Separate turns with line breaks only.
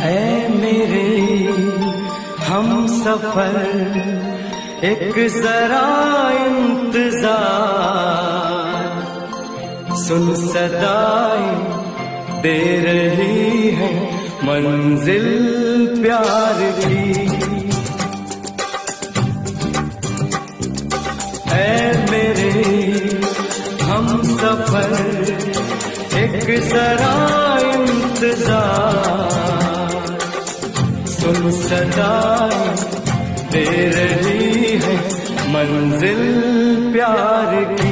ऐ मेरे हम सफर एक जरा इंतजार, सुन सदाएं दे रही है मंजिल प्यार की। ऐ मेरे हम सफर एक जरा इंतजार, सुन सदाएं दे रही है मंजिल प्यार की।